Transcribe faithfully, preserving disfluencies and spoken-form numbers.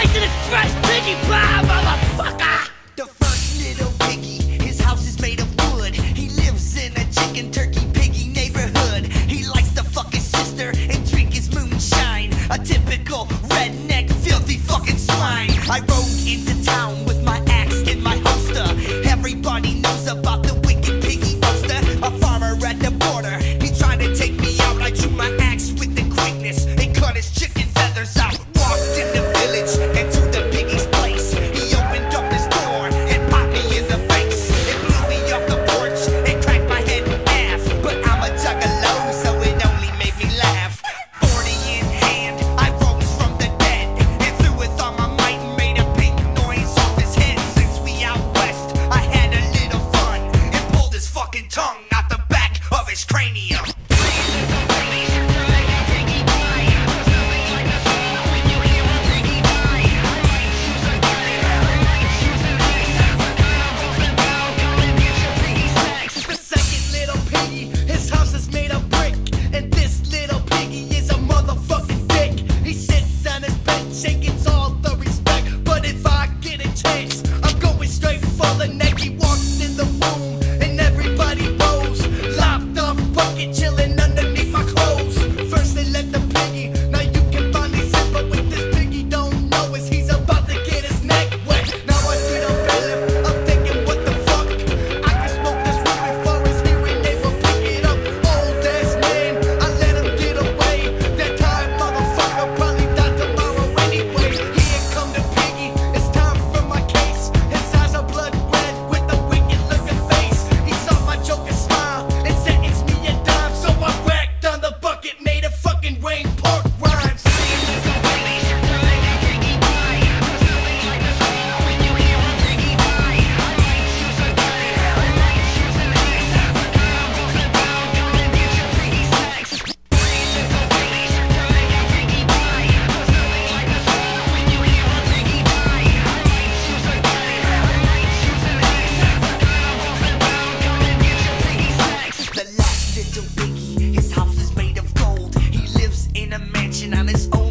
nice and it's fresh, Piggy pie, motherfucker! The first little piggy, his house is made of wood. He lives in a chicken turkey piggy neighborhood. He likes to fuck his sister and drink his moonshine. A typical redneck, filthy fucking swine. I rode into town with my axe in my holster. Everybody knows about the wicked piggy roaster. A farmer at the border, he tried to take me out. I drew my axe with the quickness and cut his chicken feathers out. Walked in the village and to the piggy's place. He opened up his door and popped me in the face. It blew me off the porch and cracked my head in half. But I'm a juggalo, so it only made me laugh. Forty in hand, I rose from the dead and threw with all my might and made a big noise off his head. Since we out west, I had a little fun and pulled his fucking tongue out the back of his cranium. The second little piggy, his house is made of brick, and this little piggy is a motherfucking dick. He sits on his bench and gets all the respect, but if I get a chance, I'm going straight for the neck. He walks in the room and everybody knows, lopped off bucket chilling underneath my clothes. First they let the piggy, now you can finally sit, but what this piggy don't know is he's about to get his neck wet. Now I see the bailiff, I'm thinking what the fuck, I can smoke this weed before his hearing aid will pick it up. Old ass man, I let him get away. That time motherfucker probably die tomorrow anyway. Here come the piggy, it's time for my case. His eyes are blood red with a wicked looking face. He saw my joker smile and sentenced me a dime, so I whacked on the bucket, made it fucking rain pork rhymes. The last little piggy, his house is made of gold. He lives in a mansion on his own